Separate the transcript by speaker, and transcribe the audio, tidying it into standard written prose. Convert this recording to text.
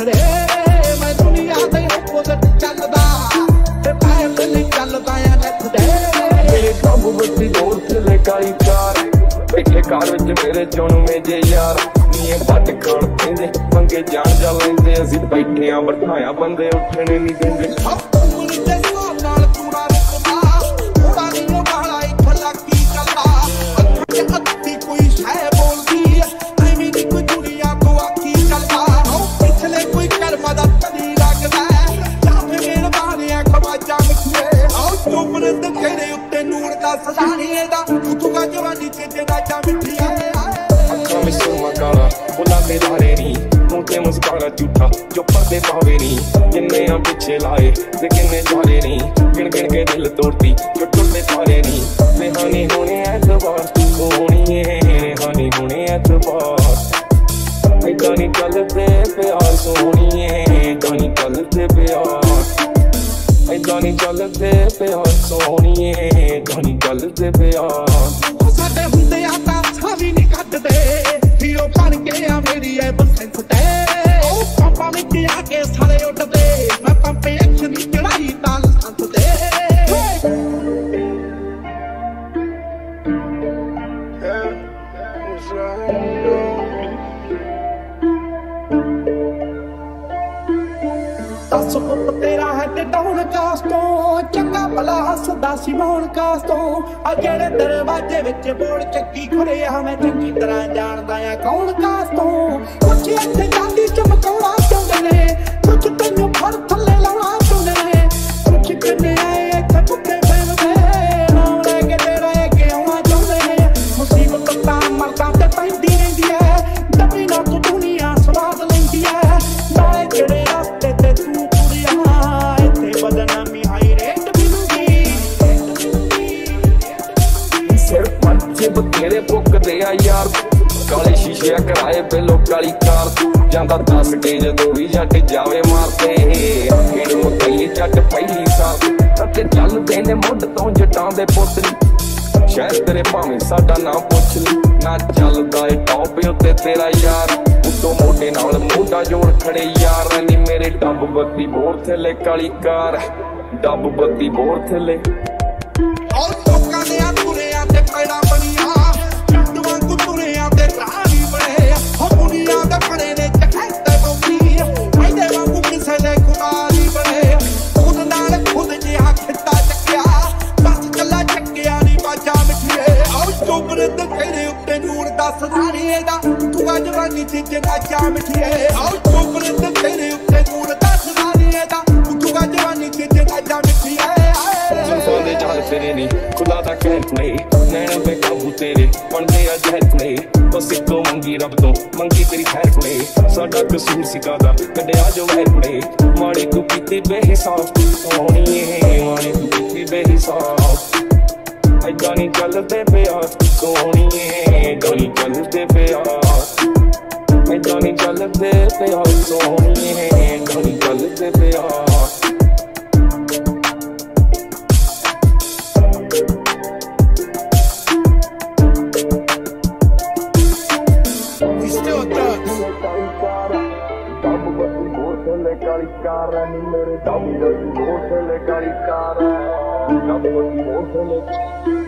Speaker 1: नखरे मैं दुनिया दे अपोजिट चलदा ते पैर नहीं चलदा या नखरे
Speaker 2: मेरे सब बत्ती दूर थले काली कार बैठे कार विच मेरे चुन मेजे यार नीए बट खाण पेंदे पंगे जान जा लेंदे असीं बैठे आ बिठाया बंदे उठने नहीं देंदे
Speaker 1: उम्र दे नाल पूरा रुकदा थोड़ा नहीं वाला इथ लाकी चलदा अत्ती कोई शै बोलदी ऐਵੇਂ दी कोई दुनिया को आखी चलदा पिछले कोई कर्म दा तनी लगदा या फिर मेरे बानिया खवाजा मिठे उम्र दे तेरे उत्ते नूर दा सदानी दा तू गा जवानी च तेरा जा मिठी है
Speaker 2: अखा में सुरमा काला बुला ते धारे नी मुंह ते मुस्कारा झूठा जो पर्दे पावे नी किन्ने आ पिछे लाए ते किन्ने जारे नी गिन गिन के दिल तोड़ती जो टुटे सारे नी रेहानी होने ऐतबार सोहणी है रेहानी होने ऐतबार ऐदा नी चलदे प्यार सोहणी है ऐदा नी चलदे प्यार ऐदा नी चलदे प्यार सोहणी है ऐदा नी चलदे प्यार
Speaker 1: साडे हुंदे आ तां सावी नहीं कटदे हीरो बन के आ मेरी ऐ बसंत ते पापा विच आके सारे उठदे मैं पंपे एक्शन दी चढ़ाई ताल संत ते दस पुत तेरा है ते डाउन कास्टों चंगा भला हसदा सी मौन कास्टों आ जेड़े दरवाजे विच बोल चक्की खड़े आ मैं चंगी तरह जानदा आ कौन कास्टों कुछ इत्थे चांदी चमकाउणा चाहुंदे ने कुछ तैनूं फड़ थल्ले लाउणा चाहुंदे ने कुछ कन्ने आए इत्थे भुक्खे फिरदे नाम ले के तेरा अगे आउणा चाहुंदे ने मुसीबत तां मरदा ते पैंदी रहिंदी ऐ दबी ना तूं दुनिया स्वाद लैंदी ऐ नाले जेड़े रस्ते ते तू
Speaker 2: बथेरे भुकदे आ यार काले शीशे कराए पहलो काली कार जांदा 10 के जदों भी जट जावे मारते खेड़ मुकई जट पहली सार अते चलदे ने मुंड तो जटां दे पुत्तरी शायद तेरे भावें साडा ना पुछ ली ना चलदा ए टॉप उत्ते तेरा यार उतों मोढे नाल मोढा जोड़ खड़े यार नी मेरे डब बत्ती बोर थले काली कार डब बत्ती बोर थले
Speaker 1: और लोकां दे तुरिया ते पैड़ा बनिया जट वांगू तुरिया ते राही बने हो दुनिया दे बड़े ने चखते बोली ऐदे वांगू किसे दे कुमारी बने खुद नाल खुद जिहा खिता चक्या बस कला चक्या नी बाजा मिठिए आओ चोबरे ते तेरे उत्ते नूर दा सदानी दा तू आ जवानी च जगा मिठिए आओ चोबरे ते तेरे उत्ते नूर दा सदानी दा तू आ जवानी च जगा मिठिए
Speaker 2: सोने जाल तेरे नी खुदा दा कहर कुड़े नैना पे काबू तेरे बनदे आ जहर कुड़े बस इको मंगी रब तो मंगी तेरी खैर कुड़े साडा कसूर सिकादा कड्डिया जो वहर कुड़े माड़ी तू कीती बेहिसाब सोहणी है माड़ी तू कीती बेहिसाब ऐदा नी चलदे प्यार सोहणी है ऐदा नी चलदे प्यार ऐदा नी चलदे प्यार सोहणी है ऐदा नी चलदे प्यार काली कार नी मेरे दम बोतल काली कार